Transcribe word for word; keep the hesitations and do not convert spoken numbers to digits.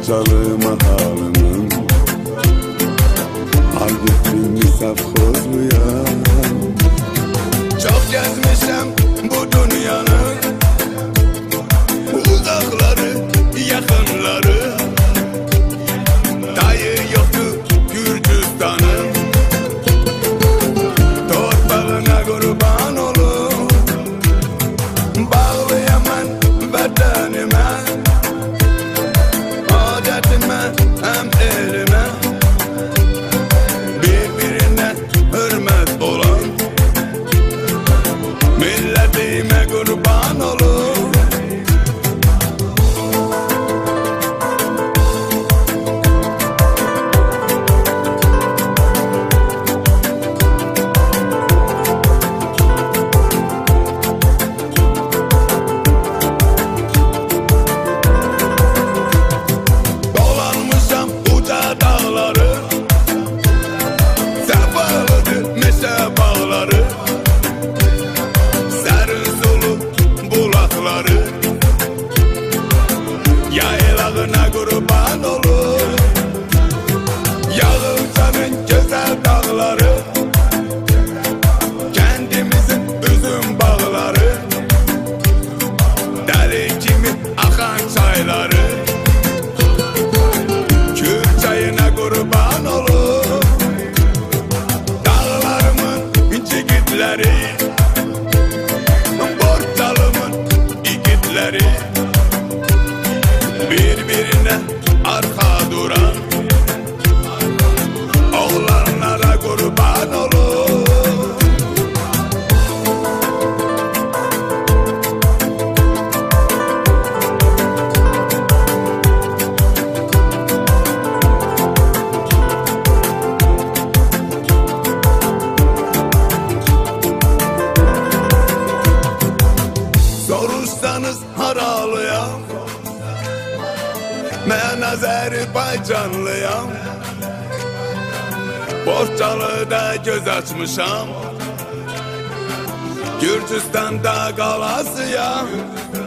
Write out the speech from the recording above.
Borçalı mahalının Algetsky safxozluyam. Çok gezmişim bu dünyanın uzakları, yakınları. Dayı yoktu Gürcistan'ın torpağına kurban olum. Bağlayaman vatanıma, adetime hem elime. Birbirine hürmet olan milletime kurban olum. Dolanmışam uca dağları, sefalıdır meşe bağları, serin sulu bulakları, yaylağına kurban olur. Yağıcanın güzel dağları, kendimizin üzüm bağları, deli gibi akan çayları, Kür çayına kurban olur. Dağlarımın çigitleri, Borçalımın igitleri, birbirine arka duran oğlanlara kurban olur. Soruşsanız haralıyam, ben Azerbaycanlıyam. Borçalı'da göz açmışam, Gürcistan'da kalasıyam.